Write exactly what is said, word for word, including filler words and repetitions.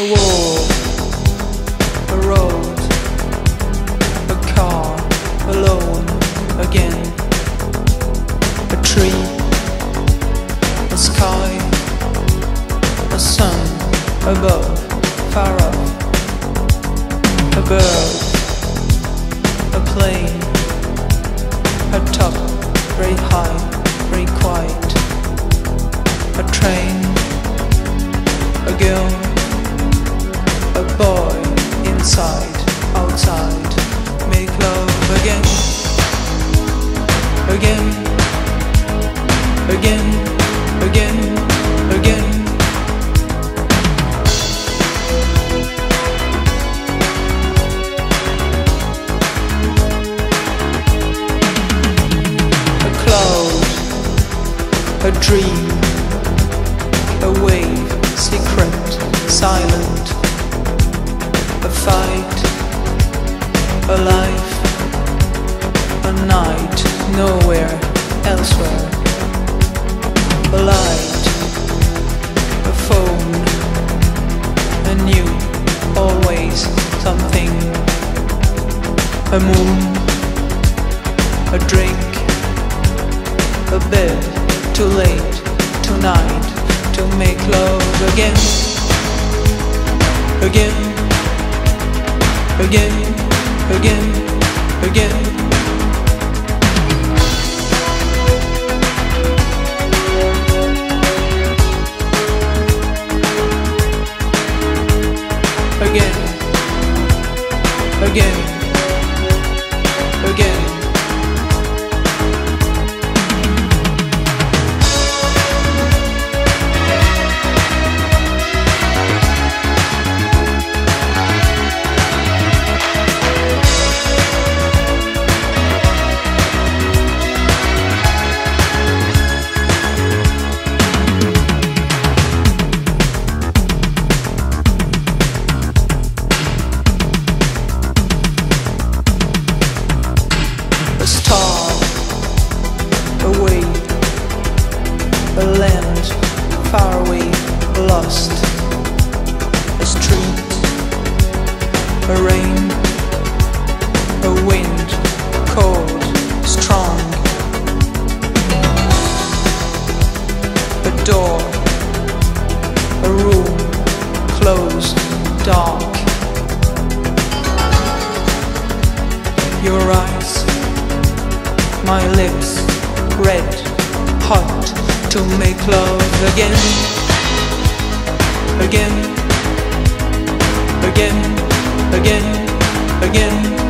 wall, a road, a car, alone again, a tree, a sky, a sun above, far up, a bird, a plane, a top, very high, very quiet, a train, a girl, a boy, inside, outside, make love again, again, again, again, again. A cloud, a dream, a wave, secret, silent, a fight, a life, a night, nowhere, elsewhere, a light, a phone, a new, always something, a moon, a drink, a bed, too late, tonight, to make love again, again, again, again, again. Again, again, again. A star, away, a land, far away, lost, a street, a rain, a wind, cold, strong, a door, a room, closed, dark, your eyes, my lips, red, hot, to make love again, again, again, again, again.